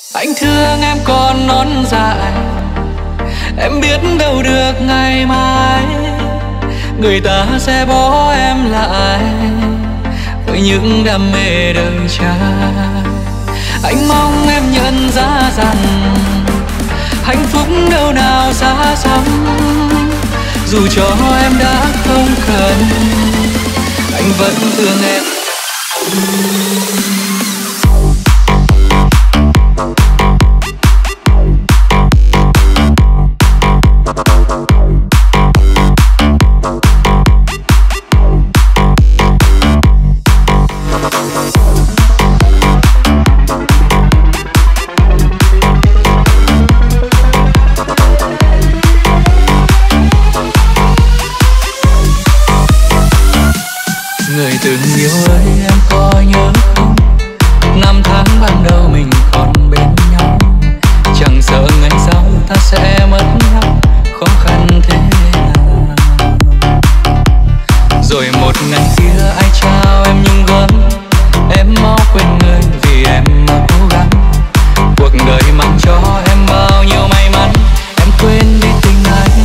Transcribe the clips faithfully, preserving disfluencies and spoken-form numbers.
Anh thương em còn non dại, em biết đâu được ngày mai người ta sẽ bỏ em lại với những đam mê đời trai. Anh mong em nhận ra rằng hạnh phúc đâu nào xa xăm, dù cho em đã không cần, anh vẫn thương em. Người từng yêu ơi, em có nhớ không? Năm tháng ban đầu mình còn bên nhau, chẳng sợ ngày sau ta sẽ mất nhau, khó khăn thế nào. Rồi một ngày kia ai trao em nhung gấm, em mau quên người vì em mà cố gắng. Cuộc đời mang cho em bao nhiêu may mắn, em quên đi tình anh.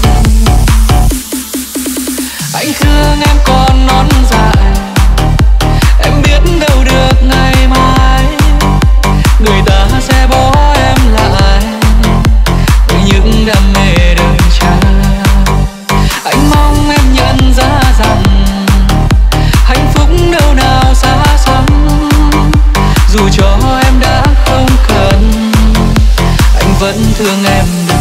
Anh thương em còn non dại, em biết đâu được ngày mai người ta sẽ bỏ em lại với những đam mê đời trai. Anh mong em nhận ra rằng hạnh phúc đâu nào xa xăm, dù cho em đã không cần, anh vẫn thương em được.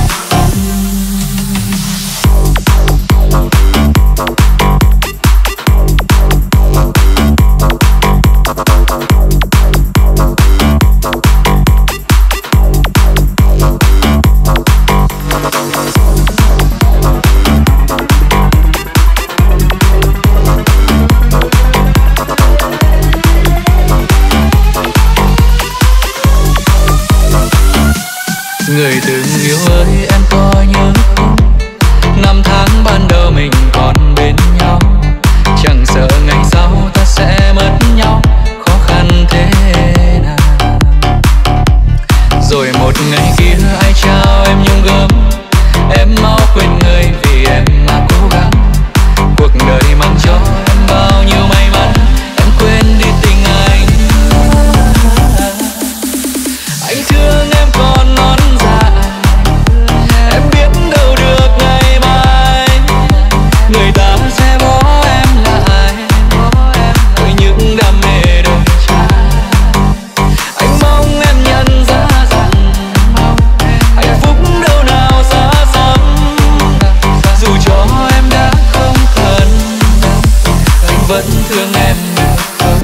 Người từng yêu ơi, em có nhớ không? Năm tháng ban đầu mình còn bên nhau, chẳng sợ ngày sau ta sẽ mất nhau, khó khăn thế nào. Rồi một ngày kia ai trao em nhung gấm, em mau quên người vì em mà cố gắng. Cuộc đời mang cho em bao nhiêu may mắn, em quên đi tình anh. Anh thương em còn non dại, em biết đâu được ngày mai người ta sẽ bỏ em lại với những đam mê đời trai. Anh mong em nhận ra rằng hạnh phúc đâu nào xa xăm, dù cho em đã không cần, anh vẫn thương em được không?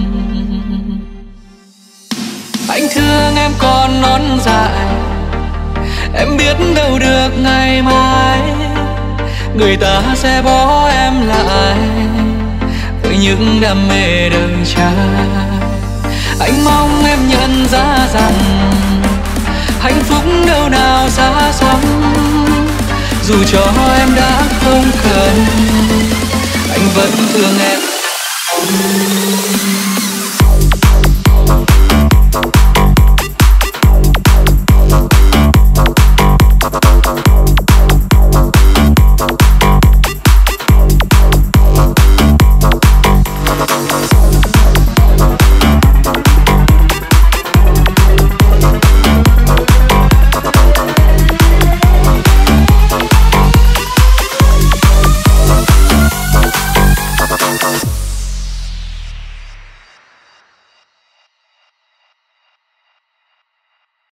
Anh thương em còn non dại, em biết đâu được ngày mai người ta sẽ bỏ em lại với những đam mê đời trai. Anh mong em nhận ra rằng hạnh phúc đâu nào xa xăm, dù cho em đã không cần, anh vẫn thương em.